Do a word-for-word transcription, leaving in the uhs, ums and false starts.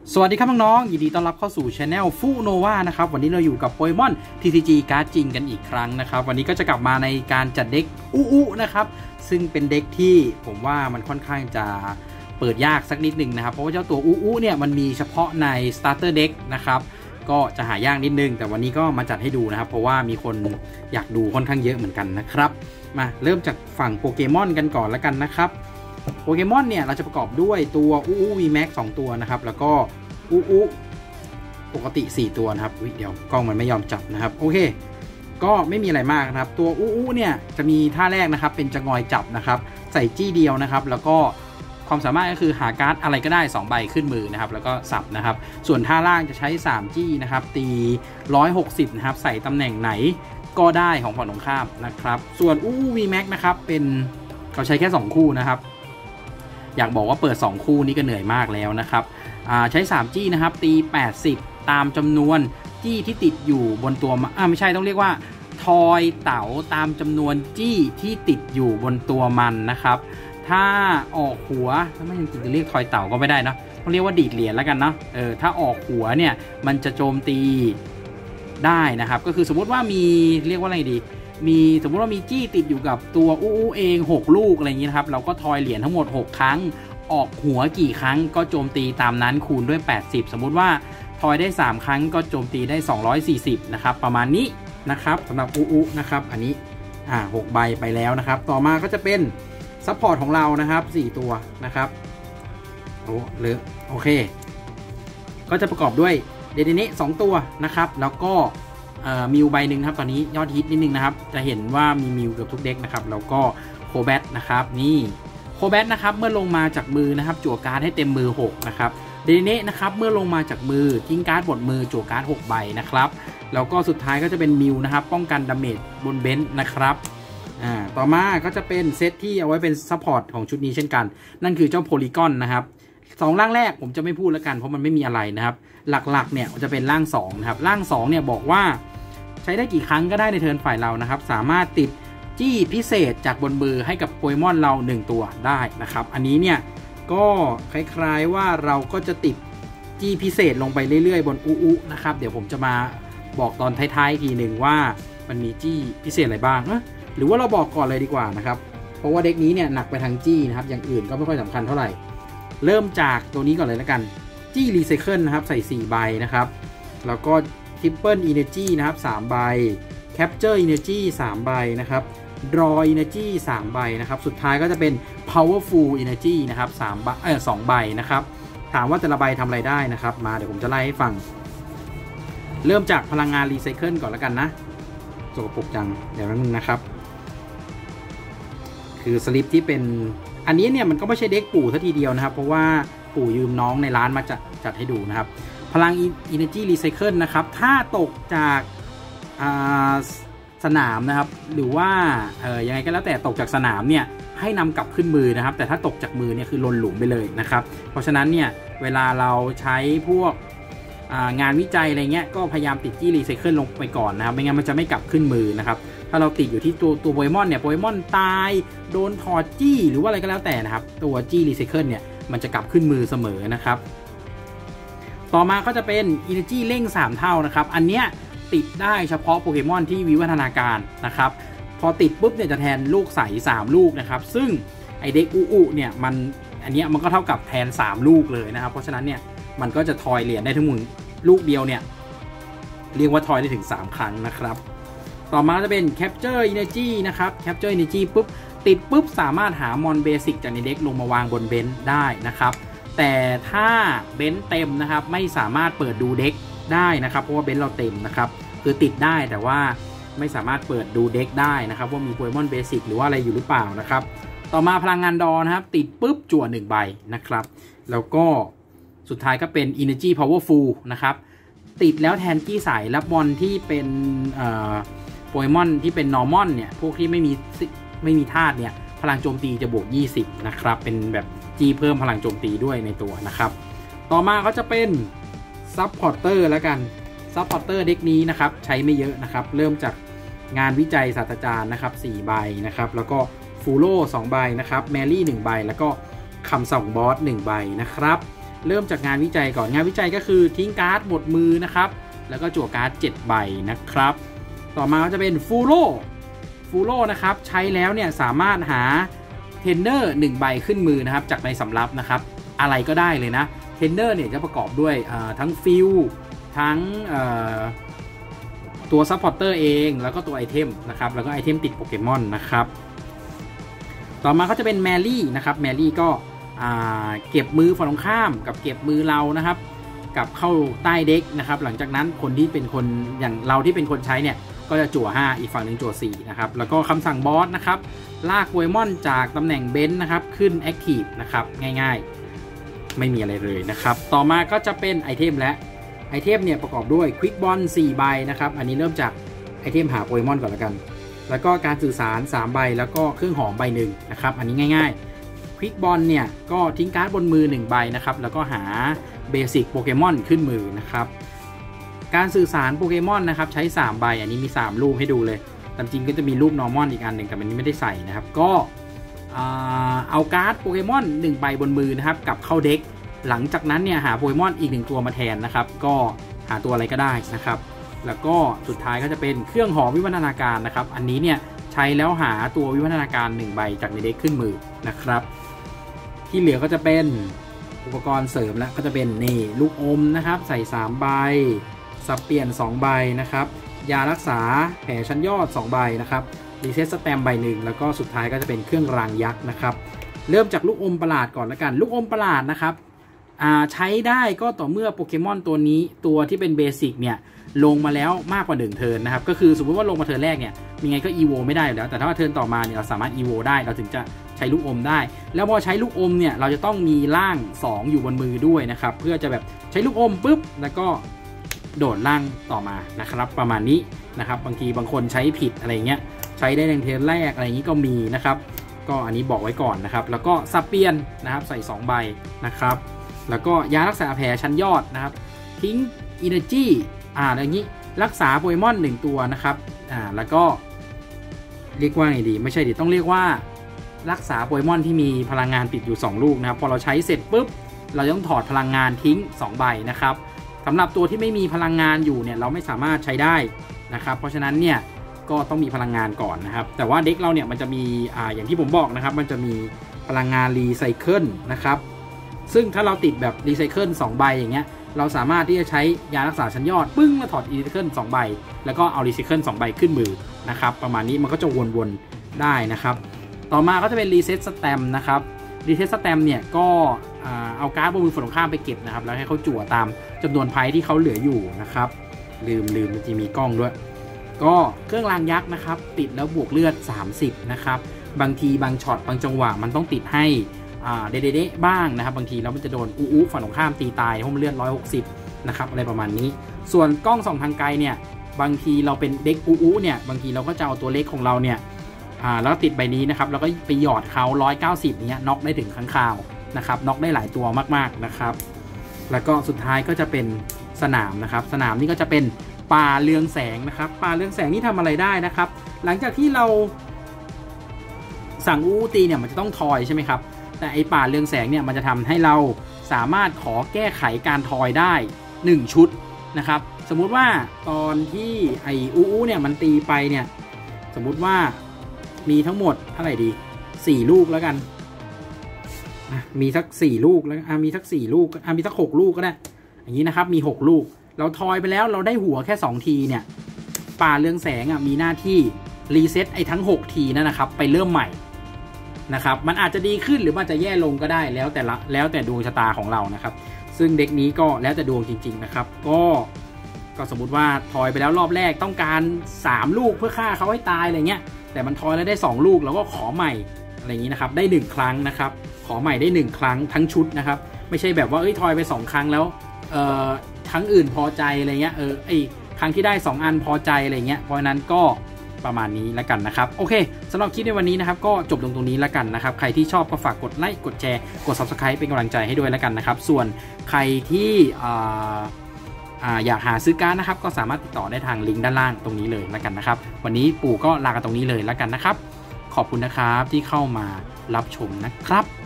สวัสดีครับน้องๆยินดีต้อนรับเข้าสู่ Channel ฟูโนวานะครับวันนี้เราอยู่กับโปเกมอน ที ซี จี การ์ดจริงกันอีกครั้งนะครับวันนี้ก็จะกลับมาในการจัดเด็กอู้อู้นะครับซึ่งเป็นเด็กที่ผมว่ามันค่อนข้างจะเปิดยากสักนิดหนึ่งนะครับเพราะว่าเจ้าตัวอู้อู้เนี่ยมันมีเฉพาะใน Starter Deck นะครับก็จะหายากนิดนึงแต่วันนี้ก็มาจัดให้ดูนะครับเพราะว่ามีคนอยากดูค่อนข้างเยอะเหมือนกันนะครับมาเริ่มจากฝั่งโปเกมอนกันก่อนแล้วกันนะครับโปเกมอนเนี่ยเราจะประกอบด้วยตัวอู้อู้ วี แม็กซ์ สองตัวนะครับแล้วก็อู้อู้ปกติสี่ตัวนะครับเดี๋ยวกล้องมันไม่ยอมจับนะครับโอเคก็ไม่มีอะไรมากนะครับตัวอู้อู้เนี่ยจะมีท่าแรกนะครับเป็นจะงอยจับนะครับใส่จี้เดียวนะครับแล้วก็ความสามารถก็คือหาการ์ดอะไรก็ได้สองใบขึ้นมือนะครับแล้วก็สับนะครับส่วนท่าล่างจะใช้สามจี้นะครับตีหนึ่งร้อยหกสิบนะครับใส่ตำแหน่งไหนก็ได้ของฝั่งตรงข้ามนะครับส่วนอู้อู้ วี แม็กซ์ นะครับเป็นเขาใช้แค่สองคู่นะครับอยากบอกว่าเปิดสองคู่นี้ก็เหนื่อยมากแล้วนะครับใช้สามจี้นะครับตีแปดสิบตามจำนวนจี้ที่ติดอยู่บนตัวอ่าไม่ใช่ต้องเรียกว่าทอยเต๋าตามจำนวนจี้ที่ติดอยู่บนตัวมันนะครับถ้าออกหัวถ้าไม่จริงจะเรียกทอยเต๋าก็ไม่ได้นะต้องเรียกว่าดีดเหรียญแล้วกันเนาะเออถ้าออกหัวเนี่ยมันจะโจมตีได้นะครับก็คือสมมติว่ามีเรียกว่าอะไรดีมีสมมติว่ามีจี้ติดอยู่กับตัวอู้อู้เองหกลูกอะไรอย่างนี้นะครับเราก็ทอยเหรียญทั้งหมดหกครั้งออกหัวกี่ครั้งก็โจมตีตามนั้นคูณด้วยแปดสิบสมมุติว่าทอยได้สามครั้งก็โจมตีได้สองร้อยสี่สิบนะครับประมาณนี้นะครับสำหรับอู้อู้นะครับอันนี้อ่าหกใบไปแล้วนะครับต่อมาก็จะเป็นซัพพอร์ตของเรานะครับสี่ตัวนะครับโอ้เลิกโอเคก็จะประกอบด้วยเดเดเนะสองตัวนะครับแล้วก็มิวใบหนึ่งครับตอนนี้ยอดฮิตนิดนึงนะครับจะเห็นว่ามีมิวเกือบทุกเด็กนะครับแล้วก็โคแบทนะครับนี่โคแบทนะครับเมื่อลงมาจากมือนะครับจั่วการ์ดให้เต็มมือหกนะครับเดเนะนะครับเมื่อลงมาจากมือทิ้งการ์ดบนมือจั่วการ์ดหกใบนะครับแล้วก็สุดท้ายก็จะเป็นมิวนะครับป้องกันดาเมจบนเบนช์นะครับอ่าต่อมาก็จะเป็นเซตที่เอาไว้เป็นซัพพอร์ตของชุดนี้เช่นกันนั่นคือเจ้าโพลีกอนนะครับสองร่างแรกผมจะไม่พูดแล้วกันเพราะมันไม่มีอะไรนะครับหลักๆเนี่ยจะเป็นร่างสองนะครับร่างสองเนี่ยบอกว่าใช้ได้กี่ครั้งก็ได้ในเทิร์นฝ่ายเรานะครับสามารถติดจี้พิเศษจากบนมือให้กับโปเกมอนเราหนึ่งตัวได้นะครับอันนี้เนี่ยก็คล้ายๆว่าเราก็จะติดจี้พิเศษลงไปเรื่อยๆบนอู้อู้นะครับเดี๋ยวผมจะมาบอกตอนท้ายๆทีหนึ่งว่ามันมีจี้พิเศษอะไรบ้างนะหรือว่าเราบอกก่อนเลยดีกว่านะครับเพราะว่าเด็กนี้เนี่ยหนักไปทางจี้นะครับอย่างอื่นก็ไม่ค่อยสำคัญเท่าไหร่เริ่มจากตัวนี้ก่อนเลยแล้วกันจี้รีไซเคิลนะครับใส่สี่ใบนะครับแล้วก็Triple Energy นะครับสามใบ Capture Energy สามใบนะครับ Draw Energy สามใบนะครับสุดท้ายก็จะเป็น Powerful Energy นะครับสามใบเออสองใบนะครับถามว่าแต่ละใบทำอะไรได้นะครับมาเดี๋ยวผมจะไล่ให้ฟังเริ่มจากพลังงานรีไซเคิลก่อนแล้วกันนะสกปรกจังเดี๋ยวนึงนะครับคือสลิปที่เป็นอันนี้เนี่ยมันก็ไม่ใช่เด็กปู่ซะทีเดียวนะครับเพราะว่าปู่ยืมน้องในร้านมาจัดจัดให้ดูนะครับพลัง Energy Recycle นะครับถ้าตกจากสนามนะครับหรือว่าเออยังไงก็แล้วแต่ตกจากสนามเนี่ยให้นำกลับขึ้นมือนะครับแต่ถ้าตกจากมือเนี่ยคือหล่นหลุมไปเลยนะครับเพราะฉะนั้นเนี่ยเวลาเราใช้พวกงานวิจัยอะไรเงี้ยก็พยายามติดจี้รีไซเคิลลงไปก่อนนะครับไม่งั้นมันจะไม่กลับขึ้นมือนะครับถ้าเราติดอยู่ที่ตัวตัวโปเกมอนเนี่ยโปเกมอนตายโดนถอดจี้หรือว่าอะไรก็แล้วแต่นะครับตัวจี้รีไซเคิลเนี่ยมันจะกลับขึ้นมือเสมอนะครับต่อมาก็จะเป็น Energy เร่งสามเท่านะครับอันเนี้ยติดได้เฉพาะโปเกมอนที่วิวัฒนาการนะครับพอติดปุ๊บเนี่ยจะแทนลูกใสสามลูกนะครับซึ่งไอเด็กอู้อู้เนี่ยมันอันเนี้ยมันก็เท่ากับแทนสามลูกเลยนะครับเพราะฉะนั้นเนี่ยมันก็จะทอยเหรียญได้ทั้งหมดลูกเดียวเนี่ยเรียกว่าทอยได้ถึงสามครั้งนะครับต่อมาจะเป็น Capture Energy นะครับ Capture Energy ปุ๊บติดปุ๊บสามารถหามอนเบสิกจากในเด็กลงมาวางบนเบนช์ได้นะครับแต่ถ้าเบนซ์เต็มนะครับไม่สามารถเปิดดูเด็กได้นะครับเพราะว่าเบนซ์เราเต็มนะครับคือติดได้แต่ว่าไม่สามารถเปิดดูเด็กได้นะครับว่ามีโปเกมอนเบสิกหรือว่าอะไรอยู่หรือเปล่านะครับต่อมาพลังงานดอนะครับติดปุ๊บจั่วหนึ่งใบนะครับแล้วก็สุดท้ายก็เป็น Energy Powerful นะครับติดแล้วแทนกี้สายรับบอลที่เป็นโปเกมอนที่เป็น Normal เนี่ยพวกที่ไม่มีไม่มีธาตุเนี่ยพลังโจมตีจะบวกยี่สิบนะครับเป็นแบบจีเพิ่มพลังโจมตีด้วยในตัวนะครับต่อมาก็จะเป็นซับพอร์เตอร์แล้วกันซับพอร์เตอร์เด็กนี้นะครับใช้ไม่เยอะนะครับเริ่มจากงานวิจัยศาสตราจารย์นะครับสี่ใบนะครับแล้วก็ฟูโร่สองใบนะครับแมรี่หนึ่งใบแล้วก็คำส่องบอสหนึ่งใบนะครับเริ่มจากงานวิจัยก่อนงานวิจัยก็คือทิ้งการ์ดหมดมือนะครับแล้วก็จั่วการ์ดเจ็ดใบนะครับต่อมาก็จะเป็นฟูโรฟูโรนะครับใช้แล้วเนี่ยสามารถหาเทนเนอร์หนึ่งใบขึ้นมือนะครับจากในสำรับนะครับอะไรก็ได้เลยนะเทนเนอร์เนี่ยจะประกอบด้วยทั้งฟิลทั้งตัวซัพพอร์เตอร์เองแล้วก็ตัวไอเทมนะครับแล้วก็ไอเทมติดโปเกมอนนะครับต่อมาก็จะเป็นแมรี่นะครับแมรี่ก็เก็บมือฝั่งตรงข้ามกับเก็บมือเรานะครับกับเข้าใต้เด็กนะครับหลังจากนั้นคนที่เป็นคนอย่างเราที่เป็นคนใช้เนี่ยก็จะจั่วห้าอีกฝั่งหนึ่งจั่วสี่นะครับแล้วก็คำสั่งบอสนะครับลากโปเกมอนจากตำแหน่งเบนซ์นะครับขึ้นแอคทีฟนะครับง่ายๆไม่มีอะไรเลยนะครับต่อมาก็จะเป็นไอเทมและไอเทมเนี่ยประกอบด้วยควิกบอลสี่ใบนะครับอันนี้เริ่มจากไอเทมหาโปเกมอนก่อนละกันแล้วก็การสื่อสารสามใบแล้วก็เครื่องหอมใบหนึ่งนะครับอันนี้ง่ายๆควิกบอลเนี่ยก็ทิ้งการ์ดบนมือหนึ่งใบนะครับแล้วก็หาเบสิกโปเกมอนขึ้นมือนะครับการสื่อสารโปเกมอนนะครับใช้สามใบอันนี้มีสามรูปให้ดูเลยตามจริงก็จะมีรูปนอร์มอนอีกอันหนึ่งแต่อันนี้ไม่ได้ใส่นะครับก็เอาการ์ดโปเกมอนหนึ่งใบบนมือนะครับกลับเข้าเด็กหลังจากนั้นเนี่ยหาโปเกมอนอีกหนึ่งตัวมาแทนนะครับก็หาตัวอะไรก็ได้นะครับแล้วก็สุดท้ายก็จะเป็นเครื่องหอมวิวัฒนาการนะครับอันนี้เนี่ยใช้แล้วหาตัววิวัฒนาการหนึ่งใบจากในเด็กขึ้นมือนะครับที่เหลือก็จะเป็นอุปกรณ์เสริมแล้วก็จะเป็นนี่ลูกอมนะครับใส่สามใบสับเปลี่ยนสองใบนะครับยารักษาแผลชั้นยอดสองใบนะครับรีเซ็ตสแตมใบหนึ่งแล้วก็สุดท้ายก็จะเป็นเครื่องรางยักษ์นะครับเริ่มจากลูกอมประหลาดก่อนแล้วกันลูกอมประหลาดนะครับใช้ได้ก็ต่อเมื่อโปเกมอนตัวนี้ตัวที่เป็นเบสิกเนี่ยลงมาแล้วมากกว่าหนึ่งเทิร์นนะครับก็คือสมมติว่าลงมาเทิร์นแรกเนี่ยมีไงก็อีโวไม่ได้อยู่แล้วแต่ถ้าว่าเทิร์นต่อมาเนี่ยเราสามารถอีโวได้เราถึงจะใช้ลูกอมได้แล้วพอใช้ลูกอมเนี่ยเราจะต้องมีร่างสองอยู่บนมือด้วยนะครับเพื่อจะแบบใช้ลูกอมปุ๊บแล้วก็โดดร่างต่อมานะครับประมาณนี้นะครับบางทีบางคนใช้ผิดอะไรเงี้ยใช้ได้ในเทิร์นแรกอะไรอย่างนี้ก็มีนะครับก็อันนี้บอกไว้ก่อนนะครับแล้วก็สับเปลี่ยนนะครับใส่สองใบนะครับแล้วก็ยารักษาแผลชั้นยอดนะครับทิ้ง Energy อ่าอย่างนี้รักษาโปเกมอนหนึ่งตัวนะครับอ่าแล้วก็เรียกว่าไงดีไม่ใช่ดิต้องเรียกว่ารักษาโปเกมอนที่มีพลังงานติดอยู่สองลูกนะครับพอเราใช้เสร็จปุ๊บเราต้องถอดพลังงานทิ้งสองใบนะครับสำหรับตัวที่ไม่มีพลังงานอยู่เนี่ยเราไม่สามารถใช้ได้นะครับเพราะฉะนั้นเนี่ยก็ต้องมีพลังงานก่อนนะครับแต่ว่าเด็กเราเนี่ยมันจะมีอ่าอย่างที่ผมบอกนะครับมันจะมีพลังงานรีไซเคิลนะครับซึ่งถ้าเราติดแบบรีไซเคิลสองใบอย่างเงี้ยเราสามารถที่จะใช้ยารักษาชั้นยอดปึ้งมาถอดรีไซเคิลสองใบแล้วก็เอารีไซเคิลสองใบขึ้นมือนะครับประมาณนี้มันก็จะวนๆได้นะครับต่อมาก็จะเป็นรีเซ็ตสแตมนะครับรีเซ็ตสแตมเนี่ยก็เอาการ์ดบนมือฝั่งตรงข้ามไปเก็บนะครับแล้วให้เขาจั่วตามจำนวนไพ่ที่เขาเหลืออยู่นะครับลืมลืมมันจะมีกล้องด้วยก็เครื่องรางยักษ์นะครับติดแล้วบวกเลือดสามสิบนะครับบางทีบางช็อตบางจังหวะมันต้องติดให้เดเดๆบ้างนะครับบางทีแล้วมันจะโดนอูๆฝั่งตรงข้ามตีตายห้องเลือดหนึ่งร้อยหกสิบนะครับอะไรประมาณนี้ส่วนกล้องส่องทางไกลเนี่ยบางทีเราเป็นเด็กอูๆเนี่ยบางทีเราก็จะเอาตัวเล็กของเราเนี่ยแล้วติดใบนี้นะครับแล้วก็ไปหยอดเขาหนึ่งร้อยเก้าสิบเนี้ยน็อกได้ถึงครั้งคราวนะครับน็อกได้หลายตัวมากๆนะครับแล้วก็สุดท้ายก็จะเป็นสนามนะครับสนามนี่ก็จะเป็นป่าเรืองแสงนะครับป่าเรืองแสงนี่ทำอะไรได้นะครับหลังจากที่เราสั่งอูตีเนี่ยมันจะต้องทอยใช่ไหมครับแต่ไอป่าเรืองแสงเนี่ยมันจะทำให้เราสามารถขอแก้ไขการทอยได้หนึ่งชุดนะครับสมมุติว่าตอนที่ไออูเนี่ยมันตีไปเนี่ยสมมุติว่ามีทั้งหมดเท่าไหร่ดีสี่ลูกแล้วกันมีสักสี่ลูกแล้วมีสักสี่ลูกมีสักหกลูกก็ได้อย่างนี้นะครับมีหกลูกเราทอยไปแล้วเราได้หัวแค่สองทีเนี่ยป่าเรืองแสงอ่ะมีหน้าที่รีเซ็ตไอ้ทั้งหกทีนั่นนะครับไปเริ่มใหม่นะครับมันอาจจะดีขึ้นหรือมันจะแย่ลงก็ได้แล้วแต่ละแล้วแต่ดวงชะตาของเรานะครับซึ่งเด็กนี้ก็แล้วแต่ดวงจริงๆนะครับก็ก็สมมุติว่าทอยไปแล้วรอบแรกต้องการสามลูกเพื่อฆ่าเขาให้ตายอะไรเงี้ยแต่มันทอยแล้วได้สองลูกเราก็ขอใหม่อะไรอย่างนี้นะครับได้หนึ่งครั้งนะครับขอใหม่ได้หนึ่งครั้งทั้งชุดนะครับไม่ใช่แบบว่าเอ้ยทอยไปสองครั้งแล้วเอ่อครั้งอื่นพอใจอะไรเงี้ยเออไอครั้งที่ได้สองอันพอใจอะไรเงี้ยเพราะฉะนั้นก็ประมาณนี้แล้วกันนะครับโอเคสำหรับคลิปในวันนี้นะครับก็จบลงตรงนี้แล้วกันนะครับใครที่ชอบก็ฝากกดไลค์กดแชร์กด ซับสไครบ์ เป็นกำลังใจให้ด้วยแล้วกันนะครับส่วนใครที่อยากหาซื้อการ์ดนะครับก็สามารถติดต่อได้ทางลิงก์ด้านล่างตรงนี้เลยแล้วกันนะครับวันนี้ปู่ก็ลากันตรงนี้เลยแล้วกันนะครับขอบคุณนะครับที่เข้ามารับชมนะครับ